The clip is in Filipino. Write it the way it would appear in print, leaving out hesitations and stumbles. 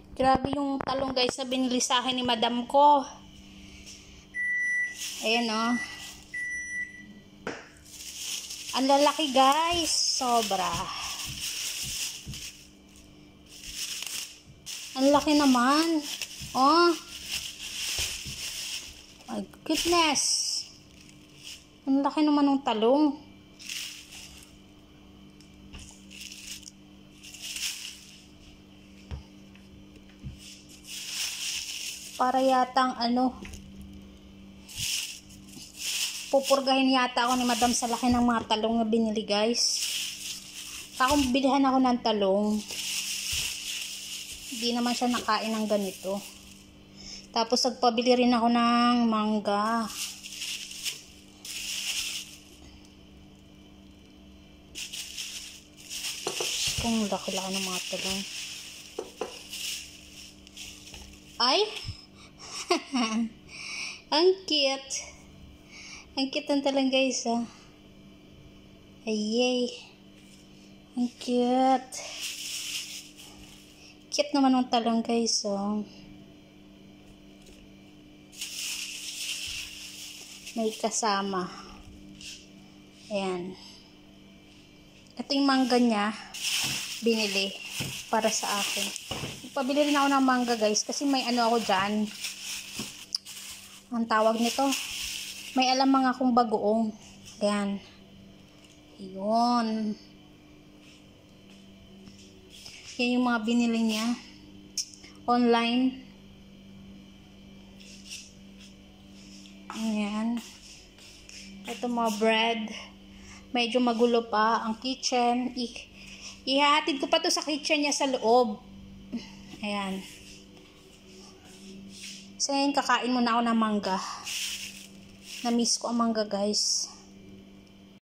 Grabe yung talong guys na binili sa akin ni madam ko. Ayan oh. Ang lalaki guys. Sobra. Ang laki naman. Oh. My goodness. Ang laki naman ng talong. Para yatang pupurgahin yata ako ni madam sa laki ng mga talong na binili guys. Kung bilihan ako ng talong, hindi naman siya nakain ng ganito. Tapos nagpabili rin ako ng mangga. Kung laki-laki ng mga talong. Ay! Ang cute. Ang cute ng talong guys ah. Ayay. Ang cute. Cute naman ng talong guys oh. May kasama. Ayan. Ito yung mangga niya. Binili. Para sa akin. Pabili rin ako ng mangga guys. Kasi may ako dyan. Ang tawag nito. May alamang akong bagoong. Ayan. Ayun. Yan yung mga binili niya. Online. Ayan. Ito mga bread. Medyo magulo pa ang kitchen. Ihahatid ko pa to sa kitchen niya sa loob. Ayan. So, kakain muna ako ng mangga. Na-miss ko ang mangga, guys.